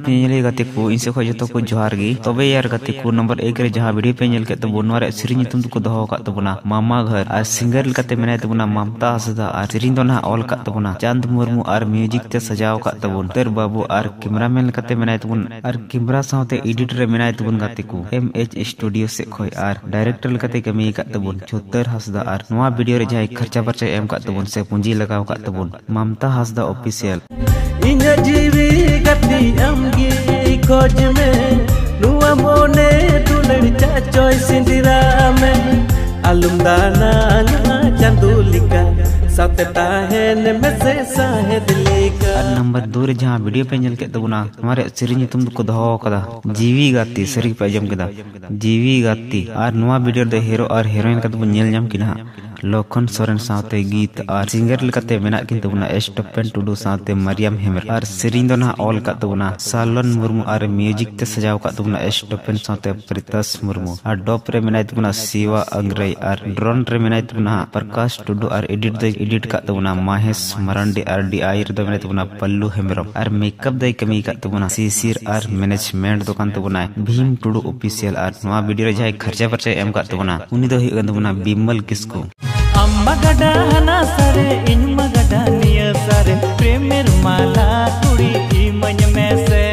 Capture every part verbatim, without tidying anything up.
पेल गति को इनसे जो को जोहार गी तबे यार गति को नंबर एक रे जहां वीडियो पेल के तब नोरे सिरी नितुम को दहो का तबना मामा घर और सिंगर लकते मेनाय तबना ममता हसदा और सिरी दो ना ऑल का तबना चांद मुर्मू और म्यूजिक ते सजाव का तबन तर बाबू और कैमरामैन लकते मेनाय तबन और कैमरा साथे एडिटर रे मेनाय तबन गति को एम एच स्टूडियो से खोय और डायरेक्टर लकते कमी का तबन छोतर हसदा और नवा वीडियो रे जहां खर्चा बर्चा एम का तबन से पूंजी लगाव का तबन ममता हसदा ऑफिशियल इन्हें जीवी गति अमगी खोज में नुआ मोने दुलड़ चाचोय सिंदिरा में अलुमदाना चंदुलिका सतता है न में से साहेब लिका नंबर दो रे जहां वीडियो पे ñel के तबना हमारे सिरी तुम को दहो कदा जीवी गाती सरी पे जम कदा जीवी गाती और नवा वीडियो दे हीरो और हीरोइन का तब ñel ñam किना लखन सोरेन साथे गीत और सिंगर लकते मेना किन तबना एस्टोपेन टुडू साथे मरियम हेमर और सिरिन दो ना ऑल का तबना सालन मुर्मू और म्यूजिक ते सजाव का तबना एस्टोपेन साथे प्रितस मुर्मू और डॉप रे मेना तबना शिवा अंग्रई और ड्रोन रे मेना तबना प्रकाश टुडू और एडिट दे एडिट का तबना महेश मरांडी और डी आई रे मेना तबना पल्लू हेमरम और मेकअप दे कमी का तबना सीसीर और मैनेजमेंट दुकान तबना भीम टुडू ऑफिशियल और नवा वीडियो रे जाय खर्चा परचा एम का तबना उनी दो ही तबना बिमल किसको अम्मा गडा हना सारे इन मगडा निया सारे प्रेमेर माला कुड़ी की मन में से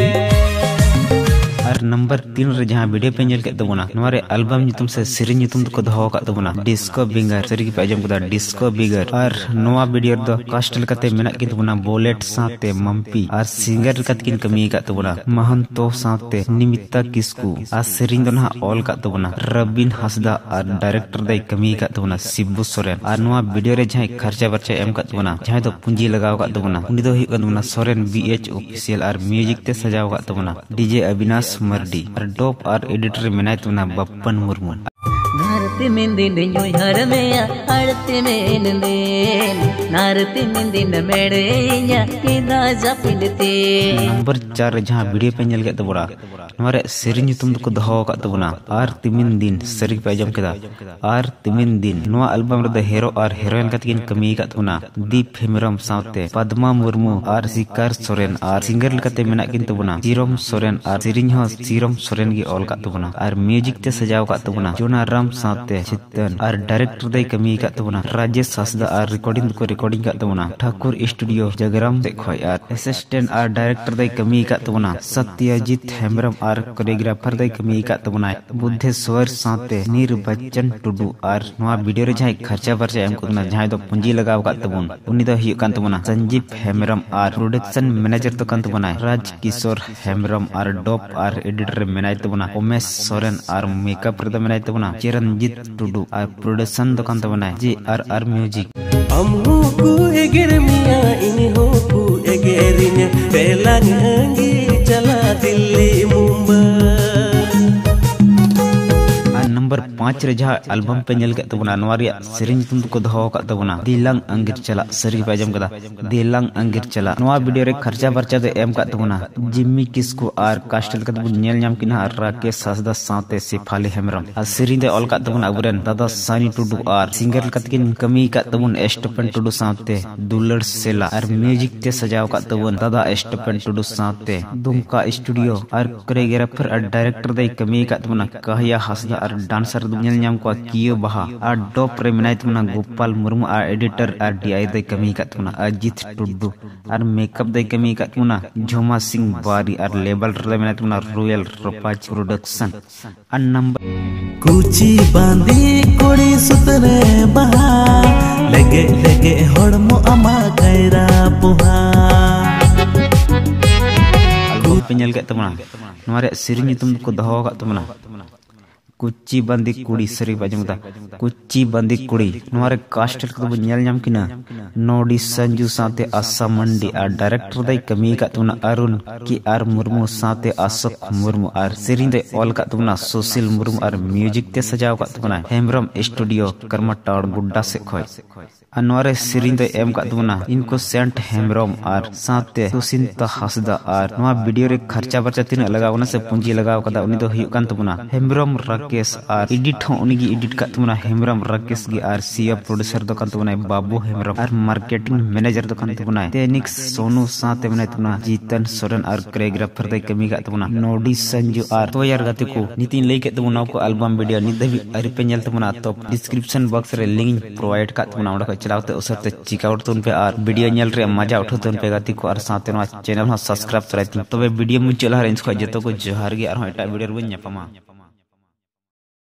और नंबर तीन रे जहां वीडियो पे ñel के तबना नवारे एल्बम नितुम से सिरी नितुम को दहो का तबना डिस्को बिंगर सरी की पेजम कदा डिस्को बिगर और नवा वीडियो दो कास्टल कते मेना की तबना बुलेट साथे मम्पी और सिंगर कत किन कमी का तबना महंतो साथे निमिता किसकू और सिरी दो ना ऑल का तबना रबिन हसदा और डायरेक्टर दे कमी का तबना शिबू सोरेन और नवा वीडियो रे जहां खर्चा बर्चा एम का तबना जहां तो पूंजी लगाव का तबना उनी दो ही तबना सोरेन बीएच ऑफिशियल और म्यूजिक ते सजाव का तबना डीजे अविनाश मर्डी और डॉप और एडिटर मेनाय तुना बप्पन मुर्मू नारती मिंदिन न्योय हर में आरती में नंदेन नारती मिंदिन मेड़े या किदा जपिलते नंबर चार जहां वीडियो पे ñel के तबड़ा हमारे सिरी नितुम को दहो का तबना आर तिमिन दिन सरी पे जम केदा आर तिमिन दिन नवा एल्बम रे हीरो और हीरोइन का किन कमी का तबना दीप हेमरम साथे पद्मा मुर्मू और सिकार सोरेन और सिंगर लकते मेना किन तबना जीरोम सोरेन और सिरिन हो सीरम सोरेन की ऑल का तबना और म्यूजिक ते सजाव का तबना जोना राम साथे चितन और डायरेक्टर दे कमी का तबना राजेश हसदा और रिकॉर्डिंग को रिकॉर्डिंग का तबना ठाकुर स्टूडियो जगराम से खोय और असिस्टेंट और डायरेक्टर दे कमी का तबना सत्यजीत हेमरम और कोरियोग्राफर दे कमी का तबना बुद्धेश्वर साथे नीर बच्चन टुडू और नवा वीडियो रे जहां खर्चा बर्चा एम कोना जहां दो पूंजी लगाव का तबन उनी दो हिय कान तबना संजीव हेमरम और प्रोडक्शन मैनेजर तो कान तबना राज किशोर हेमरम और डॉप और एडिटर मेनाय तबना उमेश सोरेन और मेकअप रे मेनाय तबना चिरंजीत टुडू और प्रोडक्शन तो कान तबना जे आर आर म्यूजिक अम्मू को एगर मिया इन हो को एगरिने पेलांग अंगी चला दिल्ली मुंबई नंबर पाँच रे जहां एल्बम पे ñel के तबना नवारिया सिरिन तुम को दहो का तबना दिलंग अंगिर चला सरी पे जम कदा दिलंग अंगिर चला नवा वीडियो रे खर्चा बर्चा दे एम का तबना जिम्मी किसको और कास्टल का तब ñel ñam किना राकेश हसदा साथे सिफाली हेमरम और सिरिन दे ऑल का तबना अबुरन दादा सानी टुडू और सिंगर का किन कमी का तबन एस्टोपेन टुडू साथे दुलड़ सेला और म्यूजिक ते सजाव का तबन दादा एस्टोपेन टुडू साथे दुमका स्टूडियो और कोरियोग्राफर और डायरेक्टर दे कमी का तबना कहया हसदा और डांसर ñel ñam को कियो बहा और डॉप रे मेनाय तबना गोपाल मुर्मू और एडिटर और डीआई दे कमी का तबना अजीत टुडू और मेकअप दे कमी का तबना झोमा सिंह बारी और लेबल रे मेनाय तबना रॉयल रोपाच प्रोडक्शन और नंबर कुची बांधी कोड़ी सुतरे बहा लगे लगे हड़मो अमा गैरा बुहा पे ñel के तबना नवारे सिरिन तुम को दहो का तबना कुची बंदी कुड़ी सरी बाजूदा कुची बंदी कुड़ी नवारे कास्टल को ñel ñam किना नोडी संजू साथे आशा मंडी और डायरेक्टर दे कमी का तुना अरुण की आर मुर्मू साथे अशोक मुर्मू और सिरिन दे ऑल का तुना सुशील मुर्मू और म्यूजिक ते सजाव का तुना हेमरम स्टूडियो कर्मटाड़ गुड्डा से खोय अनवारे सिरिन दे एम का तुना इनको सेंट हेमरम और साथे सुसिंता हसदा और नवा वीडियो रे खर्चा बर्चा तीन लगावना से पूंजी लगाव कदा उनी दो हियो कान तुना हेमरम राकेश और एडिट हो उनगी एडिट का तुमना हेमरम राकेश गी और सीए प्रोड्यूसर दो kan तुमना बाबू हेमरम और मार्केटिंग मैनेजर दो kan तुमना टेनिक्स सोनू साथे मने तुमना जीतन सोरेन और कोरियोग्राफर दे कमी का तुमना नोडी संजू और तो यार गाते को नितिन लेके तुमना को एल्बम वीडियो निदबी अरि पे ñel तुमना तो डिस्क्रिप्शन बॉक्स रे लिंक प्रोवाइड का तुमना ओडा को चलावते उसरते चिकआउट तुन पे और वीडियो ñel रे मजा उठो तुन पे गाती को और साथे नो चैनल हो सब्सक्राइब करती तबे वीडियो मुझे चला रे इनको जतो को जोहार गे और एटा वीडियो बन ᱧᱟᱯᱟᱢᱟ